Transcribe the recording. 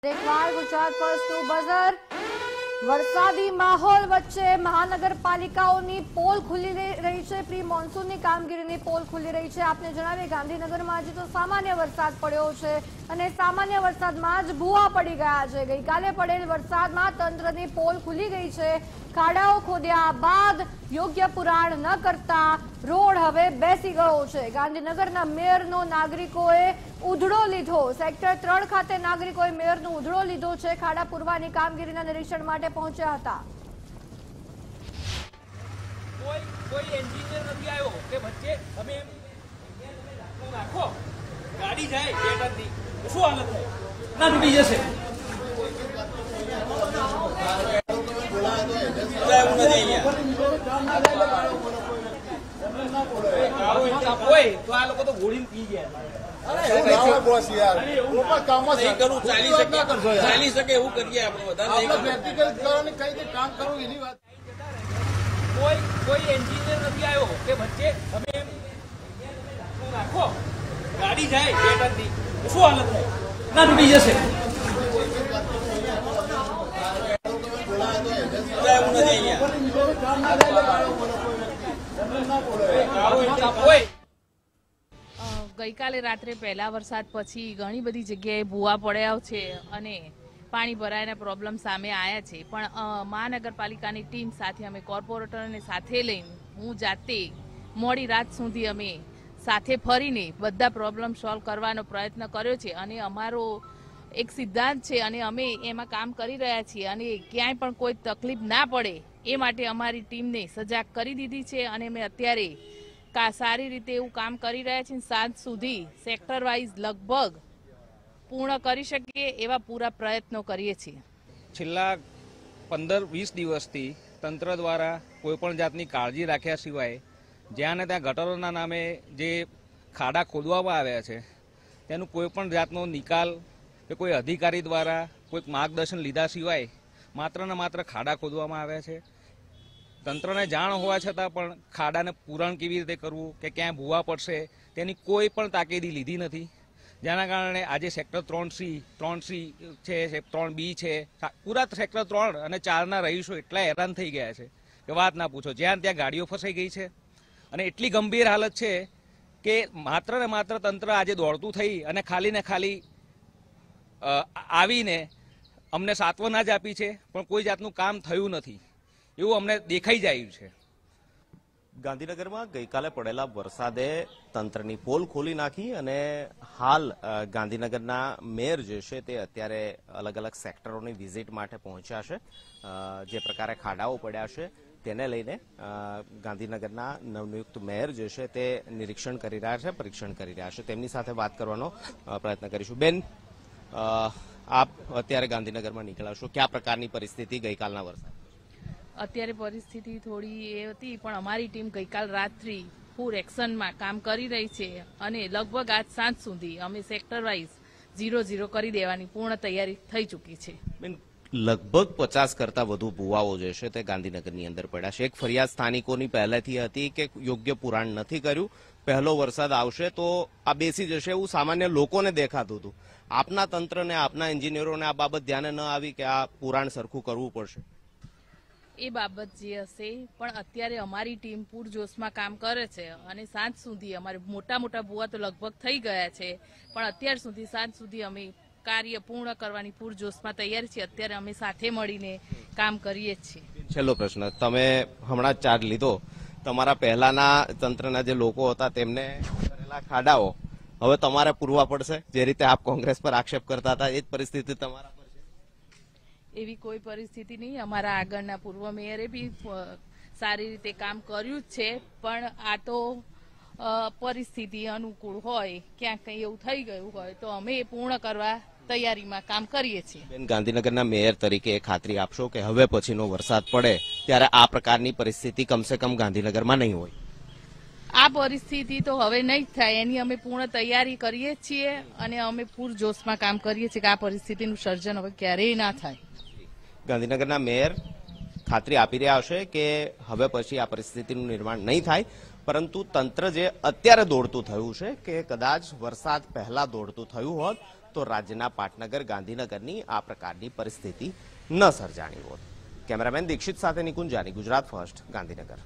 એકવાર ગુજરાત ફર્સ્ટનું બઝર વરસાદી માહોલ વચ્ચે મહાનગરપાલિકાઓની પોલ ખુલી રહી છે। પ્રી મોન્સૂનની કામગીરીની પોલ ખુલી રહી છે। આપને જણાવીએ ગાંધીનગરમાં આજે તો સામાન્ય વરસાદ પડ્યો છે અને સામાન્ય વરસાદમાં જ ભૂવા પડી ગયા છે। ગઈકાલે પડેલ વરસાદમાં તંત્રની પોલ ખુલી ગઈ છે। ખાડાઓ ખોદ્યા બાદ યોગ્ય પુરાણ ન કરતા રોડ હવે બેસી ગયો છે। ગાંધીનગરના મેયરનો નાગરિકોએ ઉધડો લીધો। સેક્ટર 3 ખાતે નાગરિકોએ મેયરનો ઉધડો લીધો છે। ખાડા પૂરવાની કામગીરીના નિરીક્ષણ માટે પહોંચ્યા હતા। કોઈ એન્જિનિયર નથી આવ્યો કે વચ્ચે તમે રાખો ગાડી જાય બેટરની શું હાલત થાય ના તૂટી જશે। તો આ લોકો તો ગોળીને પી ચાલી શકે એવું કરીએ આપણે। કોઈ એન્જિનિયર નથી આવ્યો કે વચ્ચે તમે રાખો ગાડી જાય બેટરની શું હાલત થાય ના તૂટી જશે। ગઈકાલે રાત્રે પહેલા વરસાદ પછી ઘણી બધી જગ્યાએ ભૂવા પડ્યા છે અને પાણી ભરાયના પ્રોબ્લેમ સામે આવ્યા છે, પણ મહાનગરપાલિકાની ટીમ સાથે અમે કોર્પોરેટરને સાથે લઈને હું જાતે મોડી રાત સુધી અમે સાથે ફરીને બધા પ્રોબ્લેમ સોલ્વ કરવાનો પ્રયત્ન કર્યો છે અને અમારો એક સિદ્ધાંત છે અને અમે એમાં કામ કરી રહ્યા છીએ અને ક્યાંય પણ કોઈ તકલીફ ના પડે એ માટે અમારી ટીમને સજાગ કરી દીધી છે અને અમે અત્યારે સારી રીતે એવું કામ કરી રહ્યા છીએ। સાંજ સુધી સેક્ટર વાઇઝ લગભગ પૂર્ણ કરી શકીએ એવા પૂરા પ્રયત્નો કરીએ છીએ। છેલ્લા 15-20 દિવસથી તંત્ર દ્વારા કોઈપણ જાતની કાળજી રાખ્યા સિવાય જ્યાં ને ત્યાં ગટરોના નામે જે ખાડા ખોદવામાં આવ્યા છે તેનું કોઈપણ જાતનો નિકાલ કે કોઈ અધિકારી દ્વારા કોઈક માર્ગદર્શન લીધા સિવાય માત્ર ને માત્ર ખાડા ખોદવામાં આવ્યા છે। તંત્રને જાણ હોવા છતાં પણ ખાડાને પૂરણ કેવી રીતે કરવું કે ક્યાં ભૂવા પડશે તેની કોઈ પણ તાકીદી લીધી નથી, જેના કારણે આજે સેક્ટર 3C છે, 3B છે, પૂરા સેક્ટર 3 અને 4ના રહીશો એટલા હેરાન થઈ ગયા છે કે વાત ના પૂછો। જ્યાં ત્યાં ગાડીઓ ફસાઈ ગઈ છે અને એટલી ગંભીર હાલત છે કે માત્ર ને માત્ર તંત્ર આજે દોડતું થઈ અને ખાલી ને ખાલી આવીને અમને સાંત્વના જ આપી છે, પણ કોઈ જાતનું કામ થયું નથી એવું અમને દેખાઈ જાય છે। ગાંધીનગરમાં ગઈકાલે પડેલા વરસાદે તંત્રની પોલ ખોલી નાખી અને હાલ ગાંધીનગરના મેયર જે છે તે અત્યારે અલગ અલગ સેક્ટરોની વિઝિટ માટે પહોંચ્યા છે। જે પ્રકારે ખાડાઓ પડ્યા છે તેને લઈને ગાંધીનગરના નવનિયુક્ત મેયર જે છે તે નિરીક્ષણ કરી રહ્યા છે, પરીક્ષણ કરી રહ્યા છે। તેમની સાથે વાત કરવાનો પ્રયત્ન કરીશું। બેન, આપ અત્યારે ગાંધીનગરમાં નીકળ્યા છો, કયા પ્રકારની પરિસ્થિતિ ગઈકાલના વરસાદ? અત્યારે પરિસ્થિતિ થોડી એ હતી, પણ અમારી ટીમ ગઈકાલ રાત્રિ ફૂલ એક્શનમાં કામ કરી રહી છે અને લગભગ આજ સાંજ સુધી અમે સેક્ટર વાઇઝ 0-0 કરી દેવાની પૂર્ણ તૈયારી થઈ ચૂકી છે। લગભગ 50 કરતા વધુ ભૂવાઓ જે છે તે ગાંધીનગરની અંદર પડ્યા છે। એક ફરિયાદ સ્થાનિકોની પહેલેથી હતી કે યોગ્ય પુરાણ નથી કર્યું, પહેલો વરસાદ આવશે તો આ બેસી જશે એવું સામાન્ય લોકોને દેખાતું હતું। આપના તંત્રને, આપના એન્જિનિયરોને આ બાબત ધ્યાને ન આવી કે આ પુરાણ સરખું કરવું પડશે? એ બાબત જે હશે, પણ અત્યારે અમારી ટીમ પૂરજોશમાં કામ કરે છે અને સાંજ સુધી અમારે મોટા ભૂવા તો લગભગ થઈ ગયા છે, પણ અત્યાર સુધી સાંજ સુધી અમે કાર્ય પૂર્ણ કરવાની પૂરજોશમાં તૈયાર છીએ। અત્યારે અમે સાથે મળીને કામ કરીએ છીએ। છેલ્લો પ્રશ્ન, તમે હમણાં ચાર્જ લીધો, તમારા પહેલાના તંત્રના જે લોકો હતા તેમને કરેલા ખાડાઓ હવે તમારે પૂરવા પડશે? જે રીતે આપ કોંગ્રેસ પર આક્ષેપ કરતા હતા એ જ પરિસ્થિતિ તમારા પર છે? એવી કોઈ પરિસ્થિતિ નહીં। અમારા આગળના પૂર્વ મેયરે બી સારી રીતે કામ કર્યું જ છે, પણ આ તો પરિસ્થિતિ અનુકૂળ હોય, ક્યાંક કંઈ એવું થઈ ગયું હોય તો અમે એ પૂર્ણ કરવા તૈયારીમાં કામ કરીએ છીએ। બેન, ગાંધીનગરના મેયર તરીકે એ ખાતરી આપશો કે હવે પછીનો વરસાદ પડે ત્યારે આ પ્રકારની પરિસ્થિતિ કમસે કમ ગાંધીનગરમાં નહીં હોય? આ પરિસ્થિતિ તો હવે નહીં થાય, એની અમે પૂર્ણ તૈયારી કરીએ છીએ અને અમે પૂરજોશમાં કામ કરીએ છીએ કે આ પરિસ્થિતિનું સર્જન હવે ક્યારેય ના થાય। ગાંધીનગરના મેયર ખાતરી આપી રહ્યા હશે કે હવે પછી આ પરિસ્થિતિનું નિર્માણ નહીં થાય, પરંતુ તંત્ર જે અત્યારે દોડતું થયું છે કે કદાચ વરસાદ પહેલા દોડતું થયું હોત તો રાજ્યના પાટનગર ગાંધીનગરની આ પ્રકારની પરિસ્થિતિ ન સર્જાણી હોત. કેમેરામેન દીક્ષિત સાથે નિકુંજ જાની, ગુજરાત ફર્સ્ટ, ગાંધીનગર.